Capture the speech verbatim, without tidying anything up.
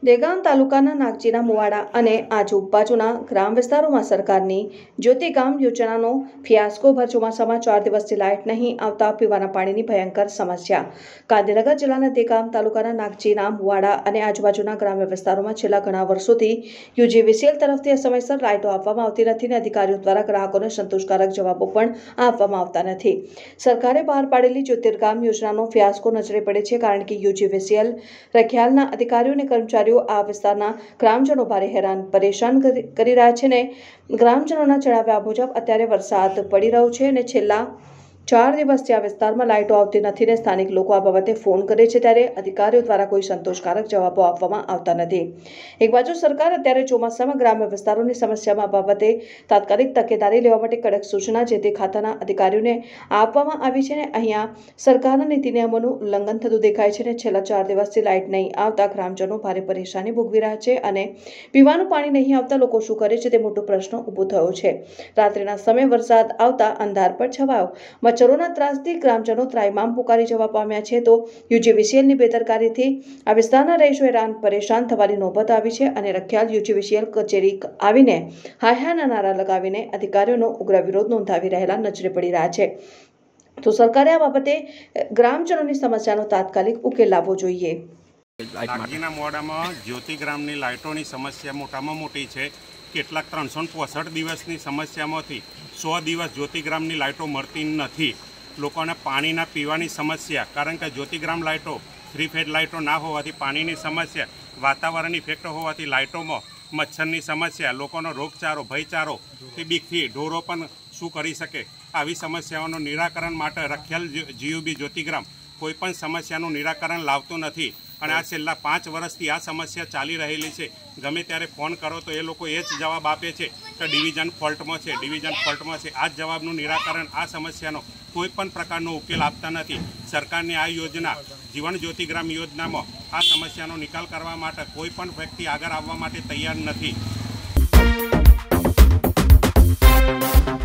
દેગામ તાલુકાના નાગજીના મુવાડા અને આજુબાજુના ગ્રામ વિસ્તારોમાં સરકારની જ્યોતિગામ યોજનાનો ફિયાસ્કો ભર ચોમાસામાં ચાર દિવસથી લાઇટ નહીં આવતા પીવાના પાણીની ભયંકર સમસ્યા। ગાંધીનગર જિલ્લાના દેગામ તાલુકાના નાગજીના મુવાડા અને આજુબાજુના ગ્રામ્ય વિસ્તારોમાં છેલ્લા ઘણા વર્ષોથી યુજીવીસીએલ તરફથી સમયસર લાઇટો આપવામાં આવતી નથી અને અધિકારીઓ દ્વારા ગ્રાહકોને સંતોષકારક જવાબો પણ આપવામાં આવતા નથી। સરકારે બહાર પાડેલી જ્યોતિર્ગામ યોજનાનો ફિયાસ્કો નજરે પડે છે, કારણ કે યુજીવીસીએલ રખિયાલના અધિકારીઓ અને કર્મચારીઓ આ વિસ્તારના ગ્રામજનો ભારે હેરાન પરેશાન કરી રહ્યા છે ને ગ્રામજનોના જણાવ્યા મુજબ અત્યારે વરસાદ પડી રહ્યો છે અને છેલ્લા ચાર દિવસથી આ વિસ્તારમાં લાઇટો આવતી નથી ને સ્થાનિક લોકો આ બાબતે ફોન કરે છે ત્યારે અધિકારીઓ દ્વારા કોઈ સંતોષકારક જવાબો આપવામાં આવતા નથી। એક બાજુ સરકાર અત્યારે ચોમાસામાં ગ્રામ્ય વિસ્તારોની સમસ્યામાં બાબતે તાત્કાલિક તકેદારી લેવા માટે કડક સૂચના જે તે ખાતાના અધિકારીઓને આપવામાં આવી છે ને અહીંયા સરકારના નીતિ નિયમોનું ઉલ્લંઘન થતું દેખાય છે ને છેલ્લા ચાર દિવસથી લાઇટ નહીં આવતા ગ્રામજનો ભારે પરેશાની ભોગવી રહ્યા છે અને પીવાનું પાણી નહીં આવતા લોકો શું કરે છે તે મોટો પ્રશ્ન ઊભો થયો છે। રાત્રિના સમયે વરસાદ આવતા અંધાર પર છવાયો મચ્છરોના ત્રાસથી ગ્રામજનો ત્રાહિમામ પુકારી જવા પામ્યા છે તો યુજીવીસીએલની બેદરકારીથી આ વિસ્તારના રહીશો હેરાન પરેશાન થવાની નોબત આવી છે અને રખિયાલ યુજીવીસીએલ કચેરી આવીને હાયહાના નારા લગાવીને અધિકારીઓનો ઉગ્ર વિરોધ નોંધાવી રહેલા નજરે પડી રહ્યા છે। તો સરકારે આ બાબતે ગ્રામજનોની સમસ્યાનો તાત્કાલિક ઉકેલ લાવવો જોઈએ। નાગજીના મોડામાં જ્યોતિગ્રામની લાઇટોની સમસ્યા મોટામાં મોટી છે। કેટલાક ત્રણસો પોસઠ દિવસની સમસ્યામાંથી સો દિવસ જ્યોતિગ્રામની લાઇટો મળતી નથી। લોકોને પાણીના પીવાની સમસ્યા, કારણ કે જ્યોતિગ્રામ લાઇટો થ્રી ફેઝ લાઇટો ના હોવાથી પાણીની સમસ્યા, વાતાવરણ ઇફેક્ટ હોવાથી લાઇટોમાં મચ્છરની સમસ્યા, લોકોનો રોગચારો ભયચારો તે બીકથી ઢોરો પણ શું કરી શકે, આવી સમસ્યાઓનું નિરાકરણ માટે રખિયાલ જીયુબી જ્યોતિગ્રામ કોઈ પણ સમસ્યાનું નિરાકરણ લાવતું નથી અને આ છેલ્લા પાંચ વર્ષથી આ સમસ્યા ચાલી રહેલી છે। ગમે ત્યારે ફોન કરો તો એ લોકો એ જ જવાબ આપે છે કે ડિવિઝન ફોલ્ટમાં છે ડિવિઝન ફોલ્ટમાં છે આ જ જવાબનું નિરાકરણ આ સમસ્યાનો કોઈ પણ પ્રકારનો ઉકેલ આપતા નથી। સરકારની આ યોજના જીવન જ્યોતિગ્રામ યોજનામાં આ સમસ્યાનો નિકાલ કરવા માટે કોઈ પણ વ્યક્તિ આગળ આવવા માટે તૈયાર નથી।